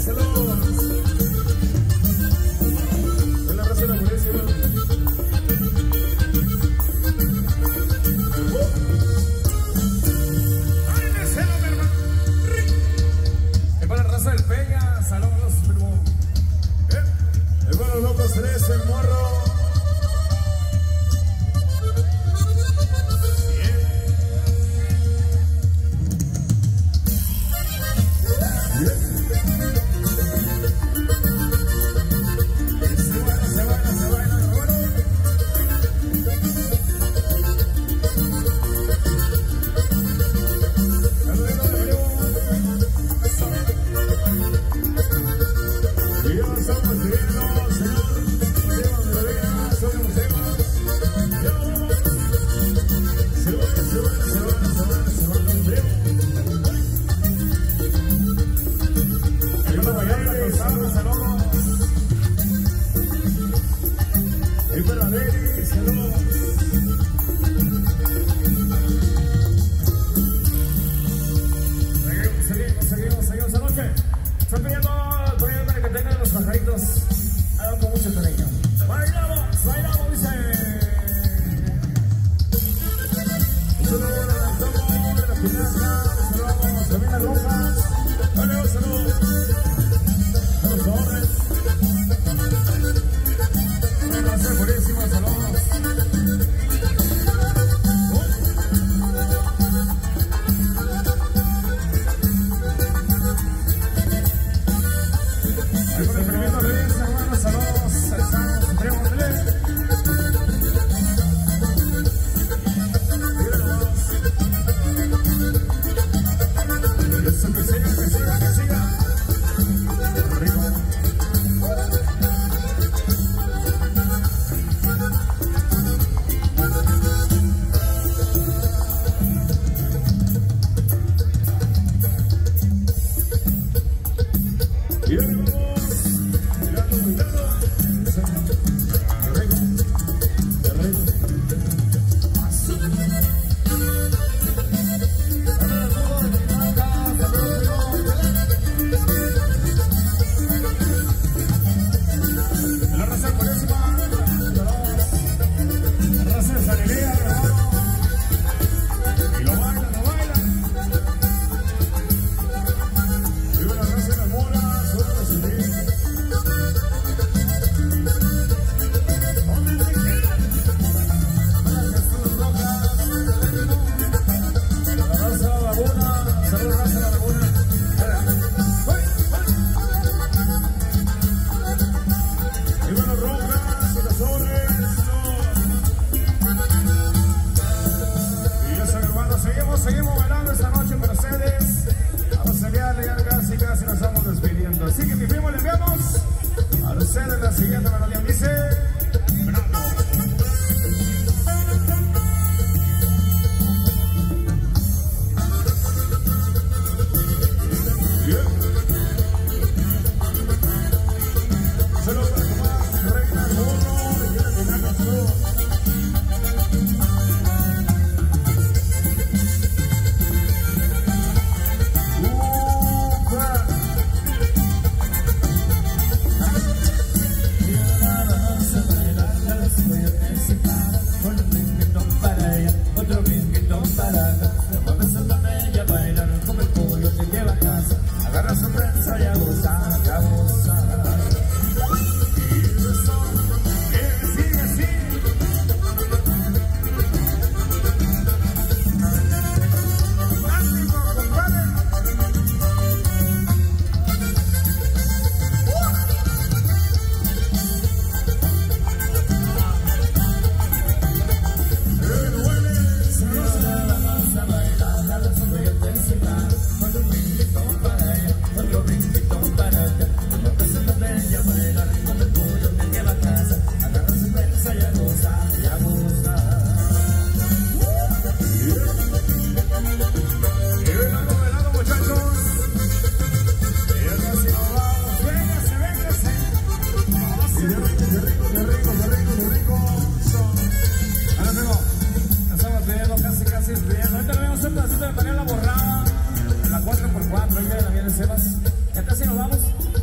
pedacito de panela borrada, la 4x4, ahí viene la bien de Sebas. Ya casi nos vamos.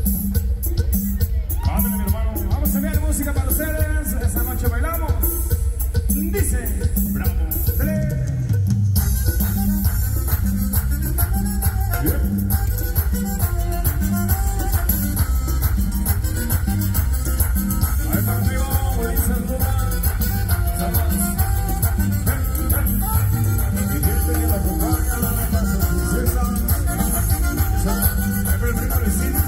música para ustedes. Esta noche bailamos. Dice, bravo, 3. Ahí conmigo, Luis Andújar. Y gente que la acompaña, la pasa princesa. El primo vecino.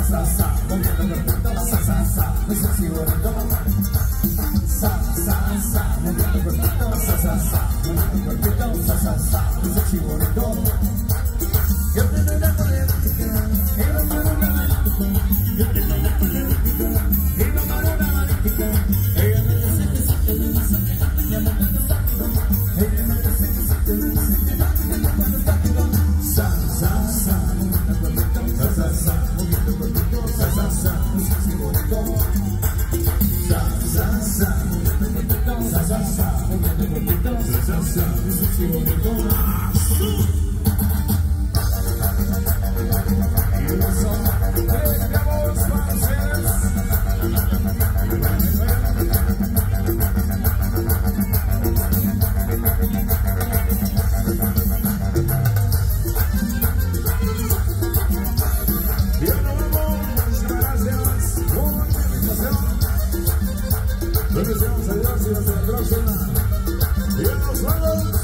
Sa, sa, sa, sexy bonito. Yo tengo una política, y la mano una política. Yo tengo una política, y la mano una política. Ella me dice que sí, que me dice que no te llamo cuando está conmigo. Ella me dice que sí, que me dice que no te llamo cuando está conmigo. Sa, sa, sa, moviendo cuerpito, sa, sa, sa, moviendo cuerpito, sa, sa, sa, muy sexy bonito. Sa, sa, sa, moviendo cuerpito, sa, sa, sa, moviendo cuerpito, sa, sa, sa, muy sexy bonito. Nos vemos a Dios y hasta la próxima. Y nos vamos.